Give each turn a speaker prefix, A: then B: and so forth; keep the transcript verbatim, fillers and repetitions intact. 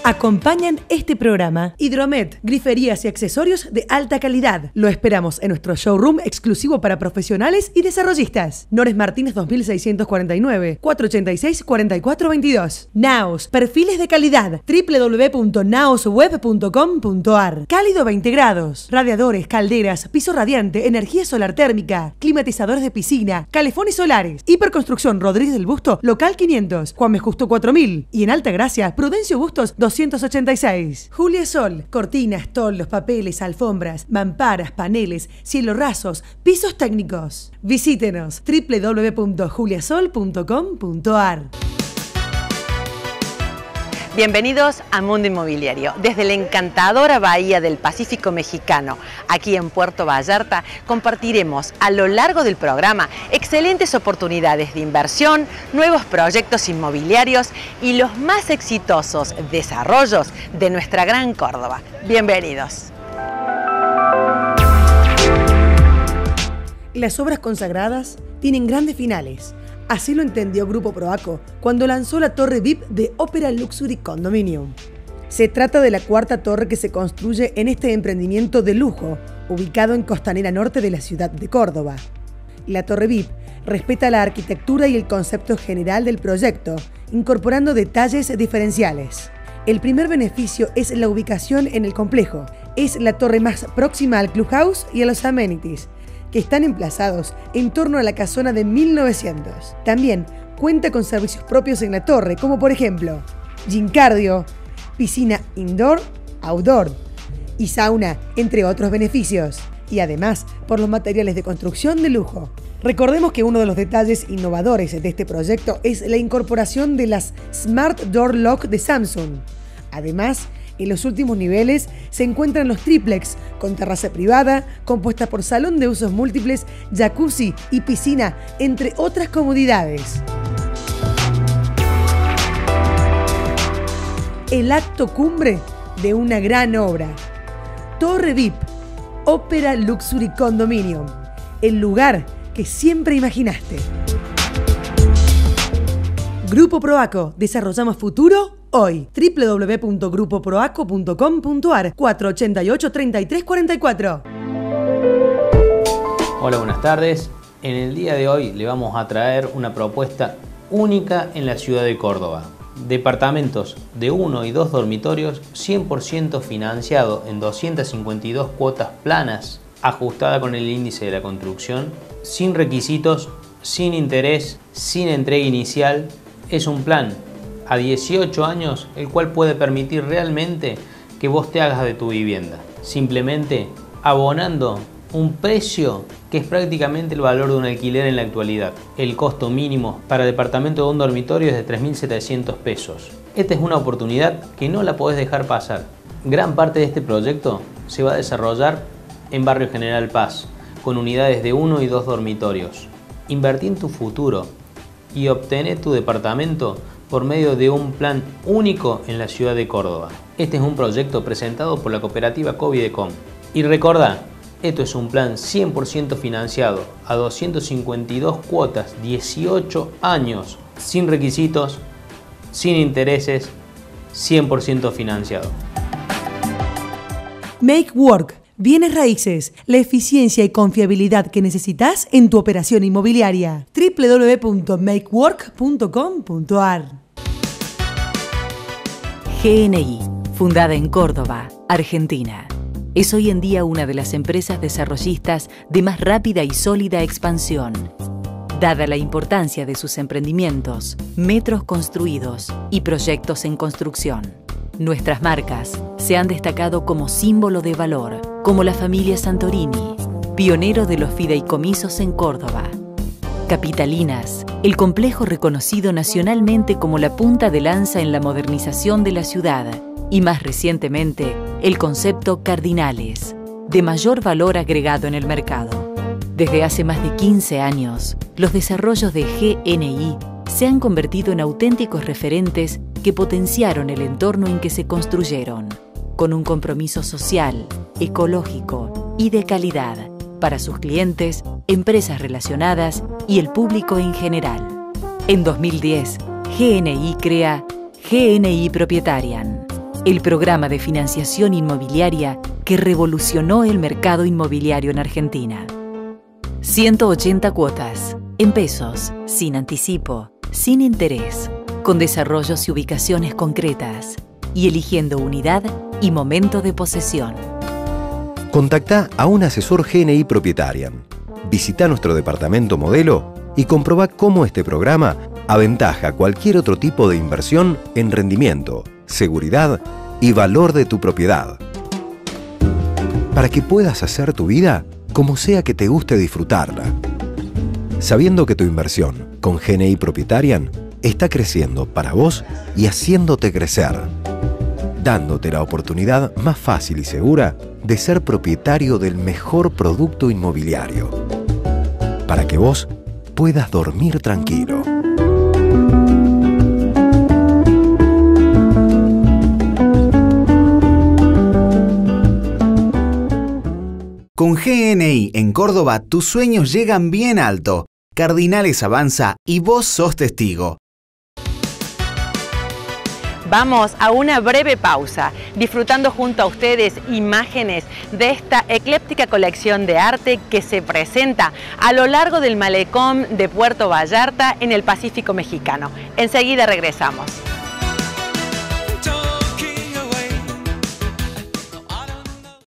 A: Acompañan este programa Hidromet, griferías y accesorios de alta calidad. Lo esperamos en nuestro showroom exclusivo para profesionales y desarrollistas. Nores Martínez dos mil seiscientos cuarenta y nueve, cuatrocientos ochenta y seis, cuarenta y cuatro veintidós. Naos, perfiles de calidad, w w w punto naos web punto com punto a r. Cálido veinte grados, radiadores, calderas, piso radiante, energía solar térmica, climatizadores de piscina, calefones solares. Hiperconstrucción Rodríguez del Busto, local quinientos, Juan B. Justo cuatro mil. Y en Altagracia, Prudencio Bustos doscientos ochenta y seis. Julia Sol, cortinas, toldos, papeles, alfombras, mamparas, paneles, cielos rasos, pisos técnicos. Visítenos w w w punto juliasol punto com punto a r.
B: Bienvenidos a Mundo Inmobiliario. Desde la encantadora bahía del Pacífico mexicano, aquí en Puerto Vallarta, compartiremos a lo largo del programa excelentes oportunidades de inversión, nuevos proyectos inmobiliarios y los más exitosos desarrollos de nuestra gran Córdoba. Bienvenidos.
A: Las obras consagradas tienen grandes finales. Así lo entendió Grupo Proaco cuando lanzó la torre V I P de Opera Luxury Condominium. Se trata de la cuarta torre que se construye en este emprendimiento de lujo, ubicado en Costanera Norte de la ciudad de Córdoba. La torre V I P respeta la arquitectura y el concepto general del proyecto, incorporando detalles diferenciales. El primer beneficio es la ubicación en el complejo. Es la torre más próxima al clubhouse y a los amenities, que están emplazados en torno a la casona de mil novecientos. También cuenta con servicios propios en la torre, como por ejemplo gym cardio, piscina indoor, outdoor y sauna, entre otros beneficios. Y además, por los materiales de construcción de lujo. Recordemos que uno de los detalles innovadores de este proyecto es la incorporación de las Smart Door Lock de Samsung. Además, en los últimos niveles se encuentran los triplex, con terraza privada, compuesta por salón de usos múltiples, jacuzzi y piscina, entre otras comodidades. El acto cumbre de una gran obra. Torre V I P, Opera Luxury Condominium, el lugar que siempre imaginaste. Grupo Proaco, desarrollamos futuro hoy. w w w punto grupo proaco punto com punto a r, cuatrocientos ochenta y ocho, treinta y tres cuarenta y cuatro.
C: Hola, buenas tardes. En el día de hoy le vamos a traer una propuesta única en la ciudad de Córdoba. Departamentos de uno y dos dormitorios, cien por ciento financiado en doscientas cincuenta y dos cuotas planas, ajustada con el índice de la construcción, sin requisitos, sin interés, sin entrega inicial. Es un plan a dieciocho años, el cual puede permitir realmente que vos te hagas de tu vivienda, simplemente abonando un precio que es prácticamente el valor de un alquiler en la actualidad. El costo mínimo para departamento de un dormitorio es de tres mil setecientos pesos. Esta es una oportunidad que no la podés dejar pasar. Gran parte de este proyecto se va a desarrollar en Barrio General Paz, con unidades de uno y dos dormitorios. Invertí en tu futuro y obtené tu departamento por medio de un plan único en la ciudad de Córdoba. Este es un proyecto presentado por la cooperativa Covidecom. Y recordá, esto es un plan cien por ciento financiado a doscientas cincuenta y dos cuotas, dieciocho años, sin requisitos, sin intereses, cien por ciento financiado.
A: Make Work, bienes raíces, la eficiencia y confiabilidad que necesitas en tu operación inmobiliaria. w w w punto make work punto com punto a r.
D: G N I, fundada en Córdoba, Argentina. Es hoy en día una de las empresas desarrollistas de más rápida y sólida expansión. Dada la importancia de sus emprendimientos, metros construidos y proyectos en construcción, nuestras marcas se han destacado como símbolo de valor, como la familia Santorini, pionero de los fideicomisos en Córdoba. Capitalinas, el complejo reconocido nacionalmente como la punta de lanza en la modernización de la ciudad, y más recientemente, el concepto Cardinales, de mayor valor agregado en el mercado. Desde hace más de quince años, los desarrollos de G N I se han convertido en auténticos referentes que potenciaron el entorno en que se construyeron, con un compromiso social, ecológico y de calidad para sus clientes, empresas relacionadas y el público en general. En dos mil diez, G N I crea G N I Proprietarian, el programa de financiación inmobiliaria que revolucionó el mercado inmobiliario en Argentina. ciento ochenta cuotas, en pesos, sin anticipo, sin interés, con desarrollos y ubicaciones concretas, y eligiendo unidad y momento de posesión.
E: Contactá a un asesor G N I Propietarian. Visita nuestro departamento modelo y comprobá cómo este programa aventaja cualquier otro tipo de inversión en rendimiento, seguridad y valor de tu propiedad. Para que puedas hacer tu vida como sea que te guste disfrutarla. Sabiendo que tu inversión con G N I Propietarian está creciendo para vos y haciéndote crecer. Dándote la oportunidad más fácil y segura de ser propietario del mejor producto inmobiliario. Para que vos puedas dormir tranquilo.
F: Con G N I en Córdoba, tus sueños llegan bien alto. Cardinales avanza y vos sos testigo.
B: Vamos a una breve pausa, disfrutando junto a ustedes imágenes de esta ecléptica colección de arte que se presenta a lo largo del malecón de Puerto Vallarta en el Pacífico mexicano. Enseguida regresamos.